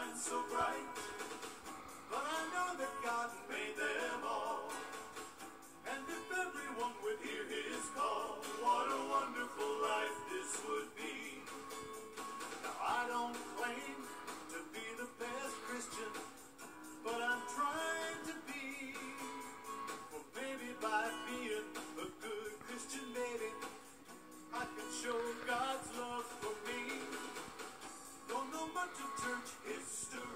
shine so bright. But I know that God made them all. And if everyone would hear his call, what a wonderful life this would be. Now I don't claim to be the best Christian, but I'm trying to be. Well, maybe by being a good Christian, maybe I can show God's love for me. Don't know much of church history,